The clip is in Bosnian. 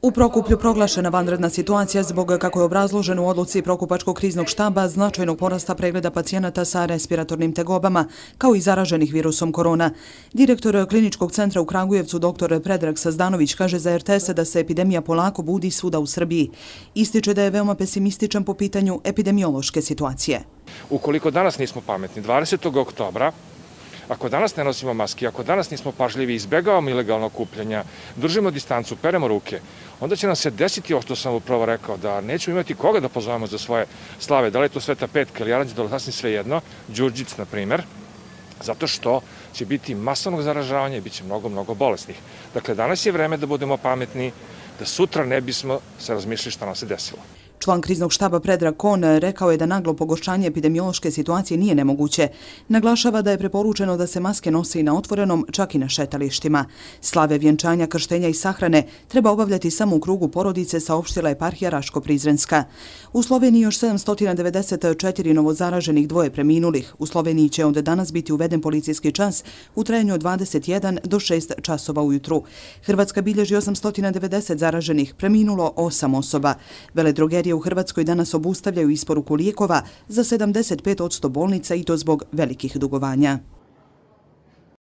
U Prokuplju proglašena vanredna situacija zbog, kako je obrazloženo u odluci Prokupačkog kriznog štaba, značajnog porasta pregleda pacijenata sa respiratornim tegobama, kao i zaraženih virusom korona. Direktor Kliničkog centra u Kragujevcu, dr. Predrag Sazdanović, kaže za RTS da se epidemija polako budi svuda u Srbiji. Ističe da je veoma pesimističan po pitanju epidemiološke situacije. Ukoliko danas nismo pametni, 20. oktobra, ako danas ne nosimo maske, ako danas nismo pažljivi, izbegavamo ilegalno okupljanja, držimo distancu, peremo ruke, onda će nam se desiti ovo što sam upravo rekao, da nećemo imati koga da pozovemo za svoje slave. Da li je to Sveta Petka ili Aranđelovac, sasvim svejedno, Đurđic, na primer, zato što će biti masovnog zaražavanja i bit će mnogo bolesnih. Dakle, danas je vreme da budemo pametni, da sutra ne bismo se razmišljali šta nam se desilo. Član kriznog štaba Predrag Kon rekao je da naglo pogoršanje epidemiološke situacije nije nemoguće. Naglašava da je preporučeno da se maske nose i na otvorenom, čak i na šetalištima. Slave, vjenčanja, krštenja i sahrane treba obavljati samo u krugu porodice, saopštila eparhija Raško-Prizrenska. U Sloveniji još 794 novozaraženih, 2 preminulih. U Sloveniji će onda danas biti uveden policijski čas u trajanju od 21 do 6 časova ujutru. Hrvatska bilježi 890 zaraženih, preminulo 8 osoba. Veledrogerije u Hrvatskoj danas obustavljaju isporuku lijekova za 75% bolnica i to zbog velikih dugovanja.